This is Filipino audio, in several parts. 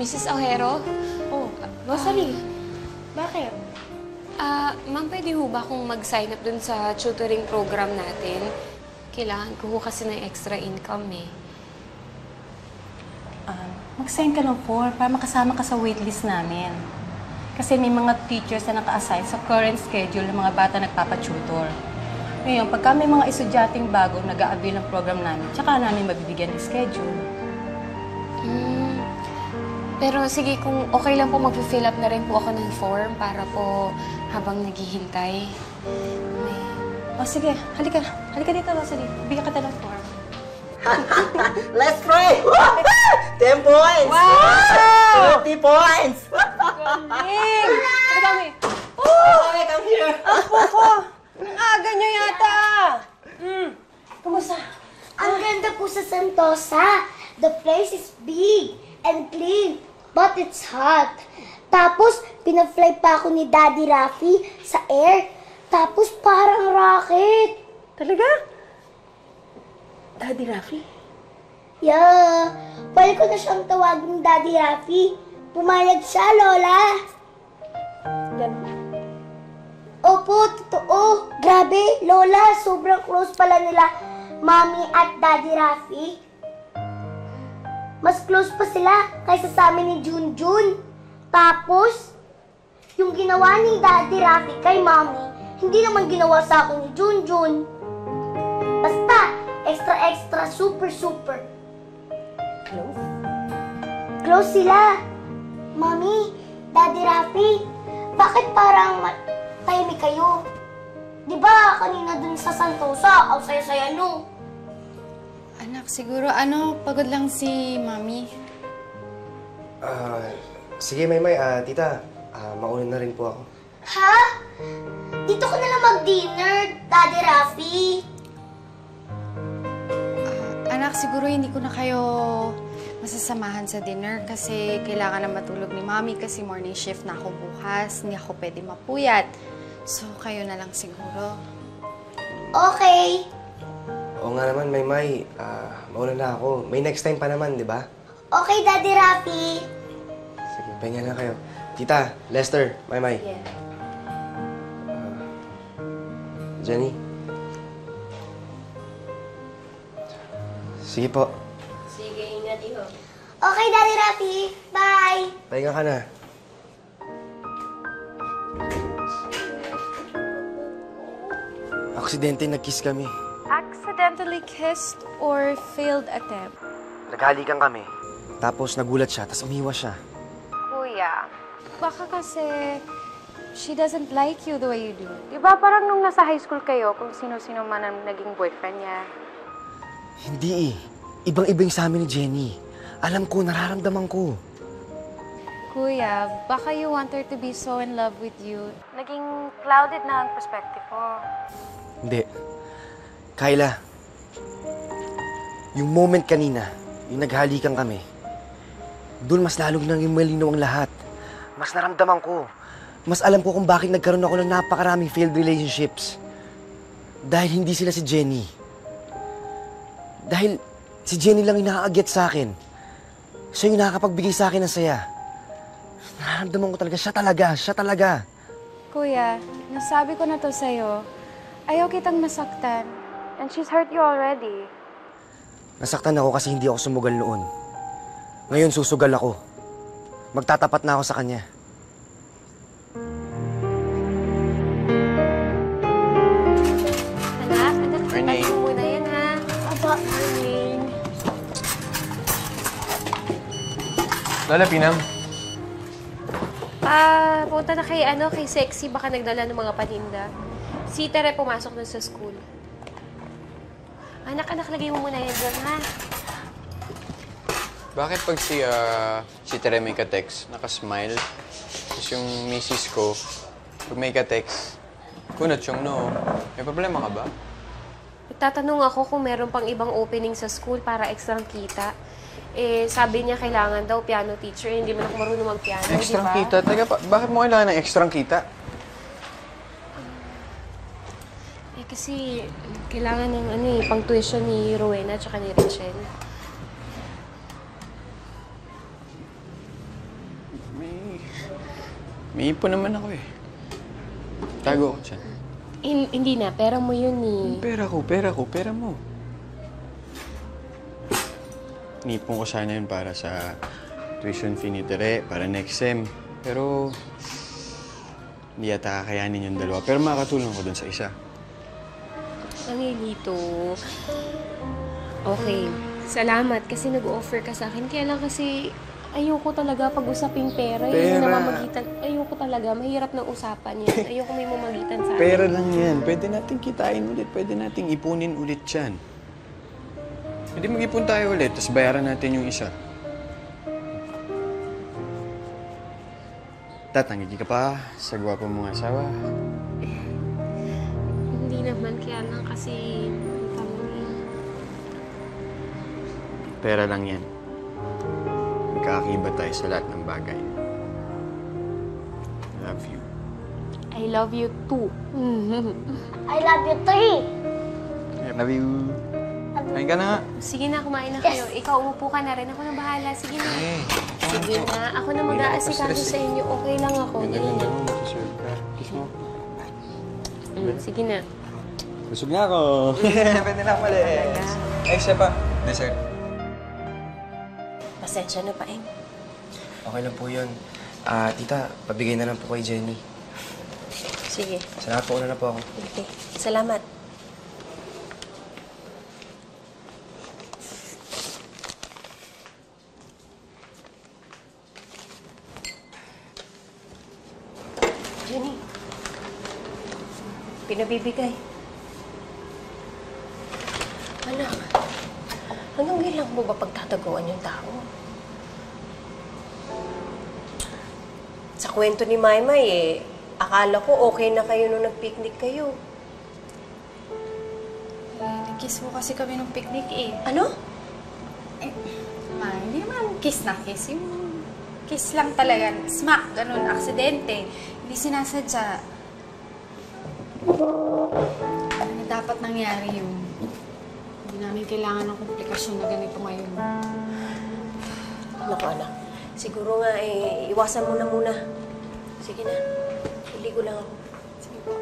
Mrs. Ojero? Oh, Rosalie. Bakit? Ma'am, pwede ho ba akong mag-sign up dun sa tutoring program natin? Kailangan ko ho kasi ng extra income eh. Mag-sign ka ng form para makasama ka sa waitlist namin. Kasi may mga teachers na naka-assign sa current schedule ng mga bata nagpapatutor. Ngayon, pagka may mga estudyanteng bago nag-a-avail ng program namin, tsaka namin mabibigyan ng schedule. Pero sige, kung okay lang po, mag-fill up na rin po ako ng form para po habang naghihintay. O sige, halika. Halika dito, Rosalie. Bigyan ka ng form. Let's pray! 10 points! Wow! 30 points! Galing! Ano dami? Okay, come here! Apo ko! Ang aga niyo yata! Kumusta? Ang ganda po sa Sentosa. The place is big and clean, but it's hot. Tapos, pinafly pa ako ni Daddy Rafi sa air. Tapos, parang rocket. Talaga? Daddy Rafi? Yeah. Pwede ko na siyang tawagin Daddy Rafi. Pumayag siya, Lola. Yan. Opo, totoo. Grabe, Lola. Sobrang close pala nila Mommy at Daddy Rafi. Mas close pa sila kaysa sa amin ni Junjun. Tapos, yung ginawa ni Daddy Rafi kay Mommy, hindi naman ginawa sa akin ni Junjun. Basta, extra, super. Close? Close sila. Mommy, Daddy Rafi, bakit parang tahimik kayo? Di ba kanina dun sa Sentosa, ang saya-saya no? Anak, siguro pagod lang si Mami. Sige, Maymay. Tita, mauna na rin po ako. Ha? Dito ko na lang mag-dinner, Daddy Rafi. Anak, siguro hindi ko na kayo masasamahan sa dinner kasi kailangan na matulog ni Mami kasi morning shift na ako bukas. Hindi ako pwede mapuyat. So, kayo na lang siguro. Okay. Oo nga naman, Maymay. Mauna na ako. May next time pa naman, di ba? Okay, Daddy Rafi. Sige, pahinga na kayo. Tita, Lester, Maymay. Yeah. Jenny. Sige po. Sige, ingat iho. Okay, Daddy Rafi. Bye. Pahinga ka na. Aksidente, nag-kiss kami. Accidentally kissed or failed attempt? Naghalikan kami. Tapos nagulat siya, tapos umiwas siya. Kuya, baka kasi she doesn't like you the way you do. Diba parang nung nasa high school kayo, kung sino-sino man ang naging boyfriend niya? Hindi eh. Ibang-ibang sa amin ni Jenny. Alam ko, nararamdaman ko. Kuya, baka you want her to be so in love with you. Naging clouded na ang perspective mo. Hindi. Kyla, yung moment kanina, yung naghalikan kami, doon mas lalong nang malinaw ang lahat. Mas naramdaman ko. Mas alam ko kung bakit nagkaroon ako ng napakaraming failed relationships. Dahil hindi sila si Jenny. Dahil si Jenny lang inaagyat sa akin. Siya yung nakakapagbigay sa akin ng saya. Nararamdaman ko talaga, siya talaga. Kuya, nasabi ko na to sa'yo. Ayaw kitang masaktan. And she's hurt you already. Nasaktan ako kasi hindi ako sumugal noon. Ngayon susugal ako. Magtatapat na ako sa kanya. Anak, tapat mo muna yan ha. Aba, Lola, Pinang. Punta na kay Sexy, baka nagdala ng mga paninda. Si Tere pumasok na sa school. Anak, lagay mo muna yan dyan, ha? Bakit pag si Tere may ka-text, naka-smile, tapos yung misis ko, pag may ka-text, kunat yung no. May problema ka ba? Tatanong ako kung meron pang ibang opening sa school para extrang kita. Sabi niya kailangan daw piano teacher. Hindi man ako marunong mag-piano, di ba? Extrang kita? Teka, bakit mo kailangan ng extrang kita? Kasi kailangan ng pang tuition ni Rowena at ni Rachel. May ipon naman ako eh. Tago ko dyan. Hindi na, pera mo yun eh. Pera mo. Nipon ko sana yun para sa tuition fee ni Tere, para next sem. Pero, hindi yata kakayanin yung dalawa. Pero makakatulong ko dun sa isa. Angelito. Okay. Salamat kasi nag-offer ka sa akin. Kaya lang kasi ayoko talaga pag-usaping pera. Yung namamagitan. Ayoko talaga. Mahirap na usapan yan. Ayoko may mamagitan sa akin. Pera lang yan. Pwede nating kitain ulit. Pwede nating ipunin ulit yan. Pwede mag-ipon tayo ulit, tapos bayaran natin yung isa. Tatanggi ka pa sa gwapo mong asawa. Hindi naman. Kaya lang kasi Pera lang yan. Magkakakiba tayo sa lahat ng bagay. Love you. I love you too. I love you three. Love you. Kain ka na nga. Sige na, kumain na kayo. Ikaw, umupo ka na rin. Ako na bahala. Sige na. Sige na. Ako na mag-aasikaso sa inyo. Okay lang ako. Ganda mo, masuserve ka. Kiss mo. Sige na. Busog na ako. Pwede na umalis. Ay, siya pa. Dessert. Pasensya na, Paeng. Okay lang po yun. Tita, pabigay na lang po kay Jenny. Sige. Salamat po na po ako. Okay. Salamat. Jenny. Pinabibigay. Anak, hanggang kailan mo ba pagtataguan yung tao? Sa kwento ni Maymay, akala ko okay na kayo nung nag-picnic kayo. Nag-kiss mo kasi kami nung picnic eh. Ano? Ma, hindi naman kiss na kiss. Yung kiss lang talaga. Smack, ganun, aksidente. Hindi sinasadya. Ano dapat nangyari yun? Hindi namin kailangan ng komplikasyon na ganito ngayon. Naku, anak. Siguro nga, iwasan mo na muna. Sige na. Iligo lang ako. Sige po.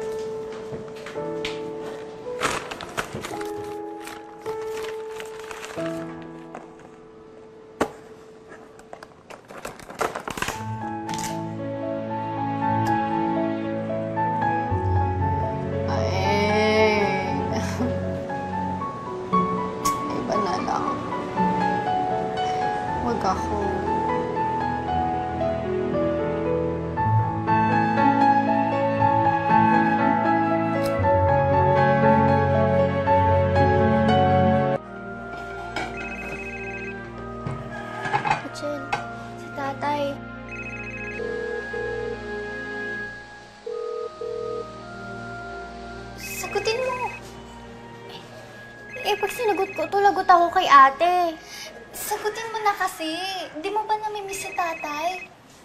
Iba na lang. Huwag ako. Jen, si tatay. Sagutin mo. Pag sinagot ko, tulagot ako kay ate. Sagutin mo na kasi. Di mo ba namimiss si tatay?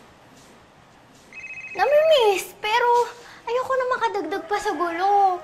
Namimiss, pero ayoko na makadagdag pa sa gulo.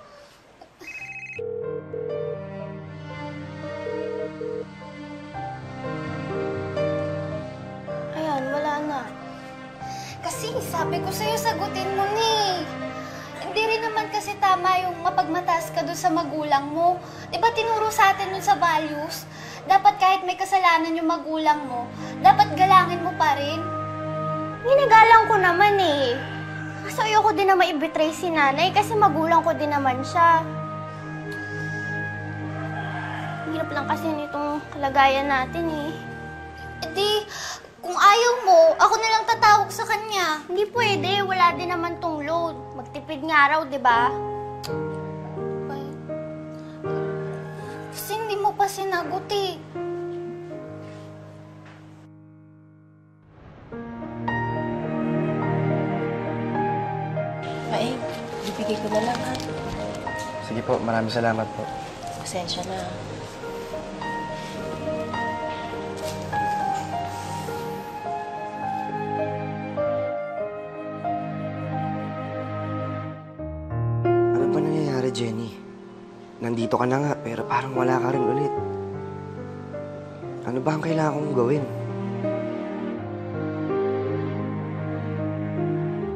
Ayan, wala na. Kasi sabi ko sa'yo, sagutin mo ni. Hindi rin naman kasi tama yung mapagmataas ka doon sa magulang mo. Di ba tinuro sa atin nun sa values? Dapat kahit may kasalanan yung magulang mo, dapat galangin mo pa rin. Ginagalang ko naman eh. Kasi ayoko din na maibetray si nanay kasi magulang ko din naman siya. Hirap lang kasi nitong kalagayan natin eh. E di, kung ayaw mo, ako na lang tatawag sa kanya. Hindi pwede, wala din naman tong load. Magtipid nga raw, di ba? Kasi hindi mo pa sinagot eh. Paeng, ibigay ko na lang ha. Sige po, maraming salamat po. Pasensya na. Ano ba nangyayari, Jenny? Nandito ka na nga, pero parang wala ka rin ulit. Ano ba ang kailangan kong gawin?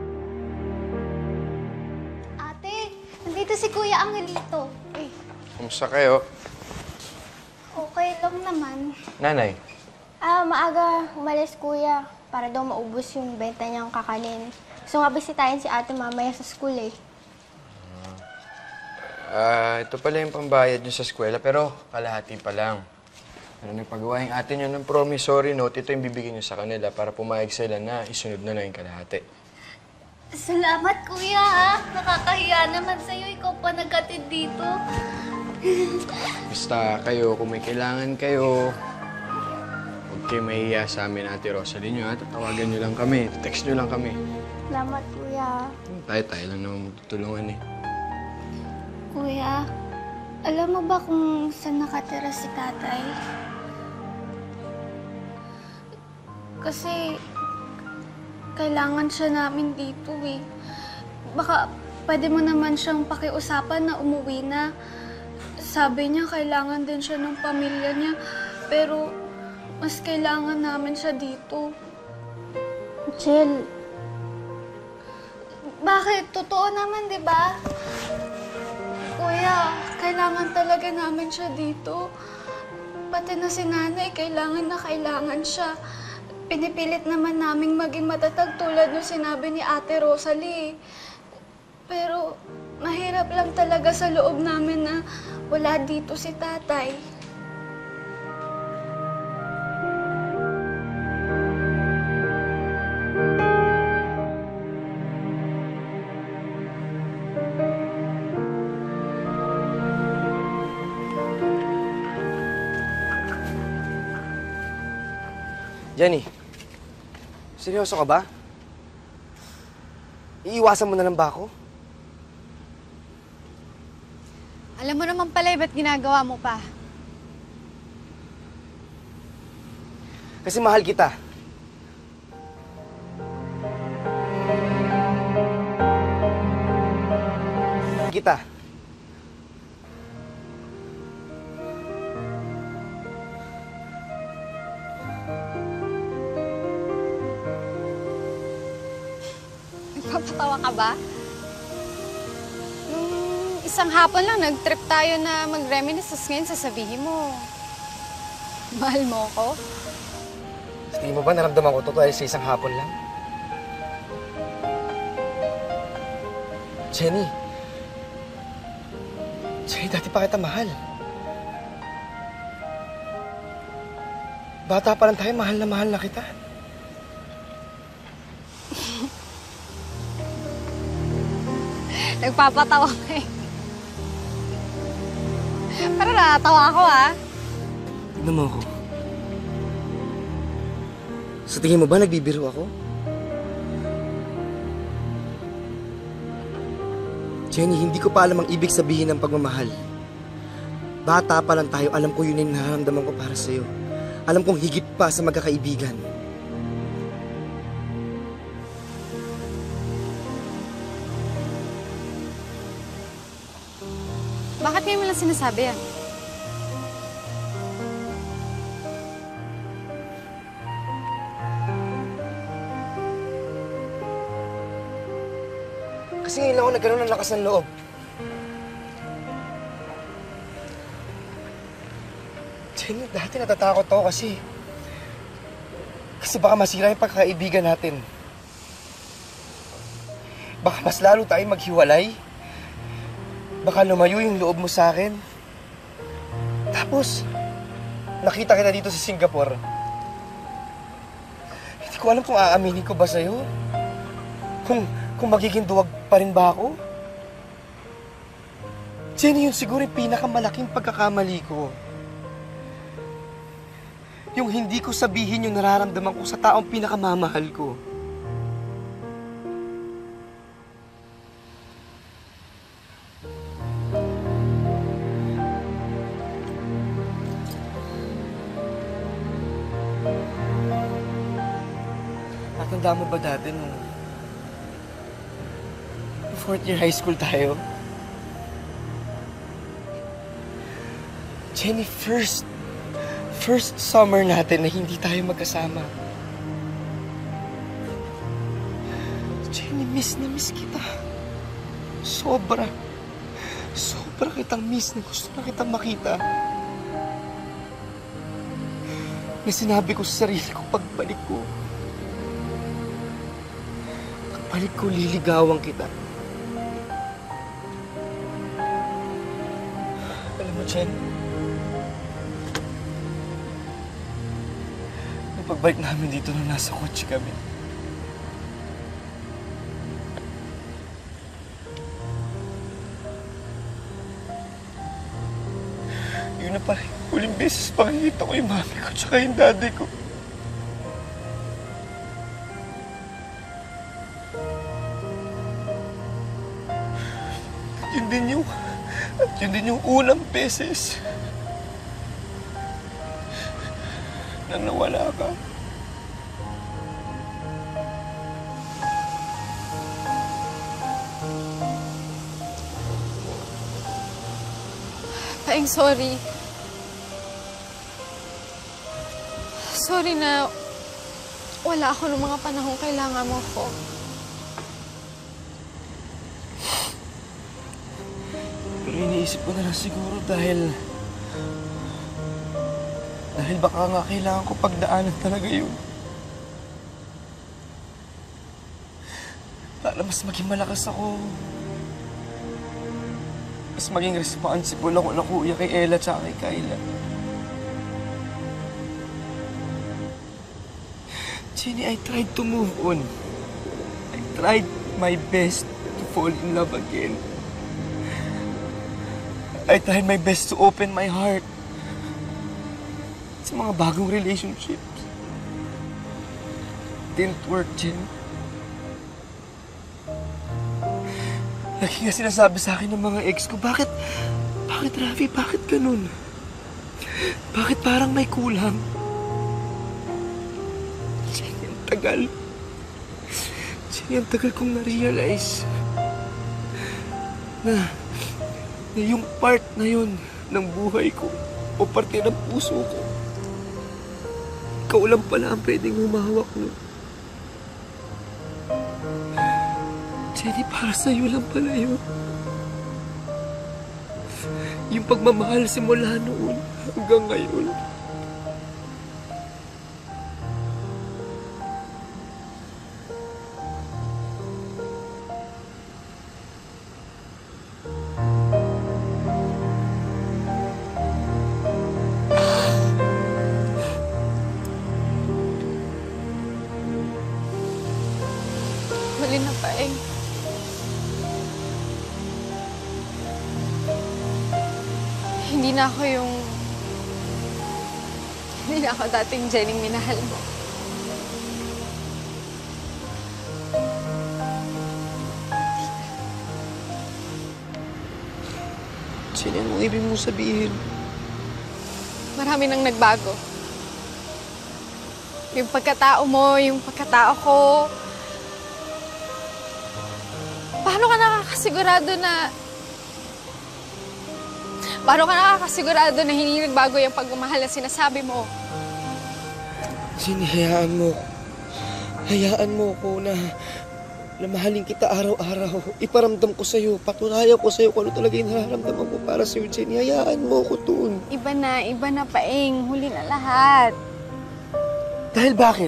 Angelito. Kumusta kayo? Okay lang naman. Nanay. Maaga umalis kuya para daw maubos yung benta niyang kakanin. Gusto nga bisitahin si ate mamaya sa school eh. Ito pala yung pambayad nyo sa eskwela, pero kalahati pa lang. Pero nagpagawa yung ate nyo ng promissory note, ito yung bibigyan nyo sa kanila para pumayag sila na isunod na lang yung kalahati. Salamat kuya ha. Nakakahiya naman sa'yo. Ikaw pa nagkatid dito. Basta kayo, kung may kailangan kayo, huwag kayo mahihiya sa amin, Ate Rosalie nyo, ha? Tatawagan nyo lang kami, text nyo lang kami. Salamat kuya. Tayo lang naman magtutulungan eh. Kuya, alam mo ba kung saan nakatira si tatay? Kasi kailangan siya namin dito eh. Baka pwede mo naman siyang pakiusapan na umuwi na. Sabi niya kailangan din siya ng pamilya niya. Pero mas kailangan namin siya dito. Jill. Bakit? Totoo naman, di ba? Kuya, kailangan talaga namin siya dito. Pati na si nanay, kailangan siya. Pinipilit naman naming maging matatag tulad ng sinabi ni Ate Rosalie. Pero mahirap lang talaga sa loob namin na wala dito si tatay. Jenny, seryoso ka ba? Iiwasan mo na lang ba ako? Alam mo naman pala, ba't ginagawa mo pa? Kasi mahal kita. Kita. Nagpapatawa ka ba? Isang hapon lang, nag-trip tayo na mag-reminisce, ngayon sasabihin mo, mahal mo ko? Tingin mo ba naramdaman ko to dahil sa isang hapon lang? Jenny, dati pa kita mahal. Bata pa lang tayo, mahal na kita. Nagpapatawa ka eh. Pero natatawa ako ah. Tignan mo ako. Sa tingin mo ba nagbibiro ako? Jenny, hindi ko pa alam ang ibig sabihin ng pagmamahal. Bata pa lang tayo, alam ko yun yung nararamdaman ko para sa'yo. Alam kong higit pa sa magkakaibigan. Bakit ngayon mo lang sinasabi yan? Kasi ngayon lang ako nagkaroon ng lakas ng loob. Jenny, dati natatakot ako kasi baka masira yung pagkakaibigan natin. Baka mas lalo tayong maghiwalay. Baka lumayo yung loob mo sa akin. Tapos, nakita kita dito sa Singapore. Hindi ko alam kung aaminin ko ba sa'yo. Kung magiging duwag pa rin ba ako. Jenny, yun siguro yung pinakamalaking pagkakamali ko. Yung hindi ko sabihin yung nararamdaman ko sa taong pinakamamahal ko. Natanda mo ba dati nung 4th year high school tayo? Jenny, first summer natin na hindi tayo magkasama. Jenny, miss na miss kita. Sobra Sobra kitang miss na gusto na kitang makita. Na sinabi ko sa sarili ko pagbalik ko. Pagbalik ko, liligawan kita. Alam mo, Jen, nung pagbalik namin dito nung nasa kotse kami, yun na pala, huling beses pakikita ko yung mami ko tsaka yung daddy ko. At yun din yung unang beses na nawala ka. Paeng, sorry. Sorry na wala ako ng mga panahong kailangan mo ko. Pero iniisip ko na lang siguro dahil baka nga kailangan ko pagdaanan talaga yun. Para mas maging malakas ako. Mas maging responsible ako na kuya kay Ella at kay Kyla. Jenny, I tried to move on. I tried my best to fall in love again. I tried my best to open my heart sa mga bagong relationships. Didn't work, Jen. Lagi nga sinasabi sa akin ng mga ex ko, bakit Rafi, bakit ganun? Bakit parang may kulang? Jen, ang tagal. Jen, ang tagal kong na-realize na yung part na yun ng buhay ko o parte ng puso ko, ikaw lang pala ang pwedeng humahawak nun. Jenny, para sa'yo lang pala yun. Yung pagmamahal simula noon hanggang ngayon. Huli na, Paeng. Hindi na ako dating Jenny minahal mo. Jenny, anong ibig mo sabihin? Marami nang nagbago. Yung pagkatao mo, yung pagkatao ko. Paano ka nakakasigurado na hindi nagbago yung pagmamahal na sinasabi mo? Jenny, hayaan mo ko na mahalin kita araw-araw. Iparamdam ko sa'yo, patunayan ko sa'yo kung ano talaga yung nararamdaman ko para sa'yo, Jenny. Hayaan mo ko doon. Iba na, Paeng. Huli na lahat. Dahil bakit?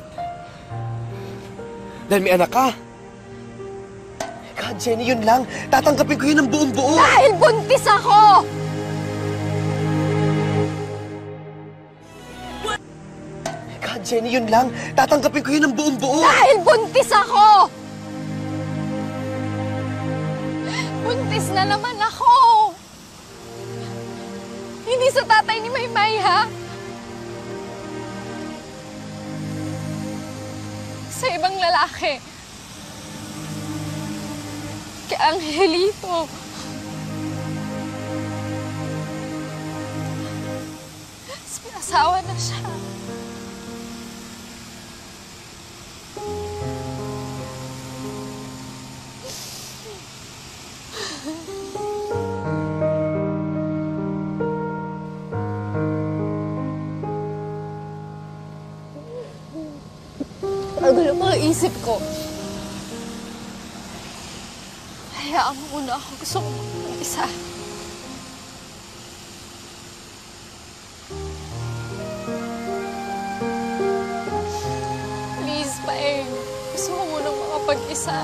Dahil may anak ka? God, Jenny, yun lang. Tatanggapin ko yun ng buong buo. Dahil buntis ako! God, Jenny, yun lang. Tatanggapin ko yun ng buong buo. Dahil buntis ako! Buntis na naman ako! Hindi sa tatay ni Maymay, ha? Sa ibang lalaki. Kay Angelito. May asawa na siya. Magulo mga isip ko. Hayaan mo muna ako. Gusto ko mag-isa. mapag-isa.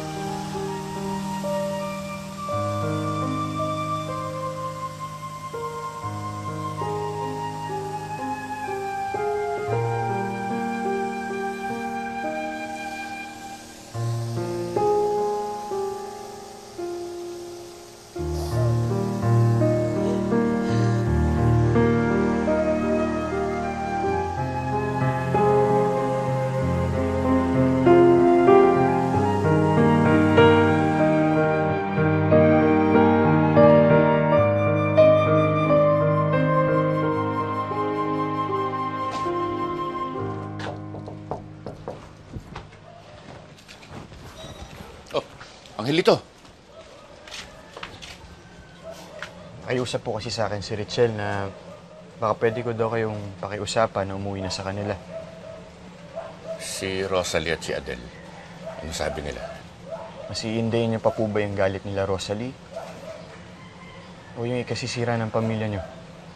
Angelito! Pakiusap po kasi sa akin si Richel na baka pwede ko daw kayong pakiusapan na umuwi na sa kanila. Si Rosalie at si Adele, ano sabi nila? Mas iindayin niyo pa po ba yung galit nila, Rosalie? O yung ikasisira ng pamilya niyo?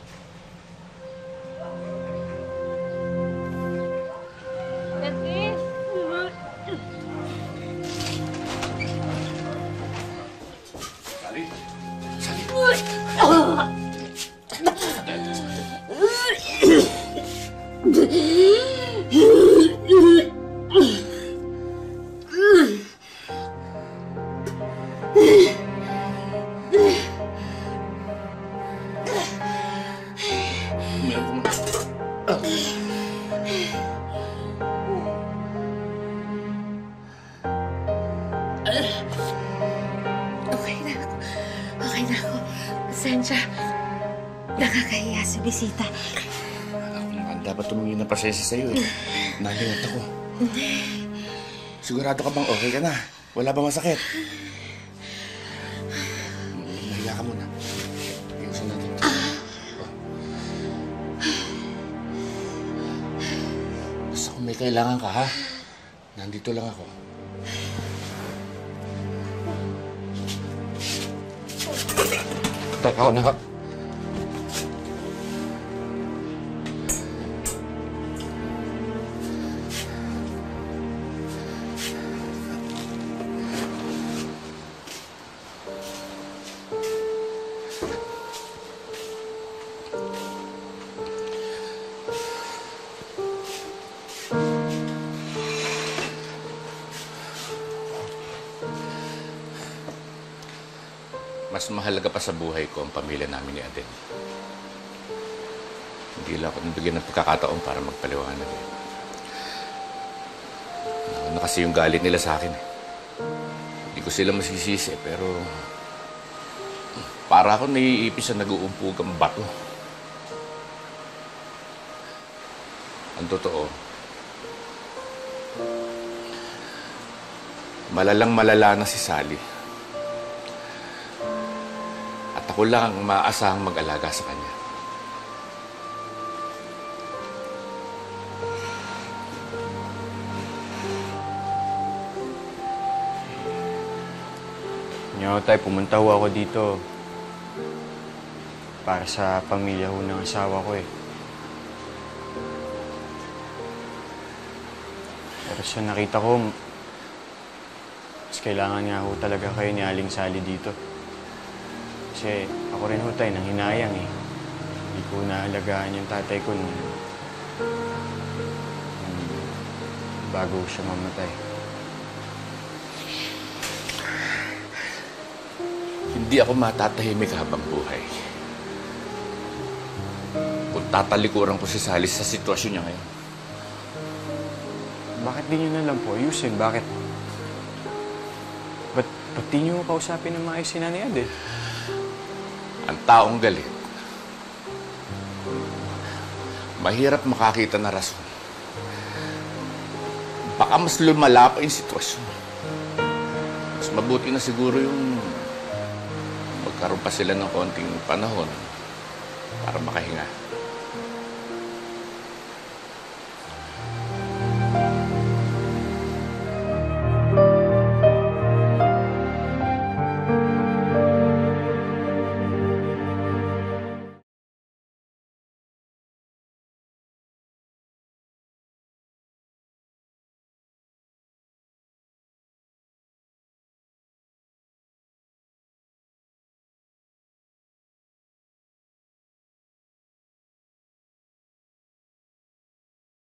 Okay na ako. Pasensya. Nakakahiya sa bisita. Ako naman dapat tumingin na pasensya sa'yo eh. Nalingat ako. Sigurado ka bang okay ka na? Wala bang masakit? Mahiya ka muna. Ayusin natin. Basta kung may kailangan ka ha, nandito lang ako. Teka ako na. Mas mahalaga pa sa buhay ko ang pamilya namin ni Adele. Hindi lang ako nabigyan ng pagkakataon para magpaliwanag eh. Ano kasi yung galit nila sa akin eh. Hindi ko sila masisisi pero para ako naiipis sa nag-uumpog ang bato. Ang totoo, malalang malala na si Sally. Ako lang ang maaasahang mag-alaga sa kanya. Tay, pumunta ho ako dito para sa pamilya ho ng asawa ko eh. Pero sa nakita ko, mas kailangan nga ho talaga kayo ni Aling Sally dito. Kasi ako rin ho tayo nang hinayang eh. Hindi ko naalagaan yung tatay ko nung bago siya mamatay. Hindi ako matatahimik habang buhay. Kung tatalikuran ko si Sally sa sitwasyon niya ngayon. Bakit di nyo na lang po ayusin? Bakit di nyo kausapin ng maayos si Nanay Adele? Ang taong galit, mahirap makakita na rason. Baka mas lumala pa yung sitwasyon. Mas mabuti na siguro yung magkaroon pa sila ng konting panahon para makahinga.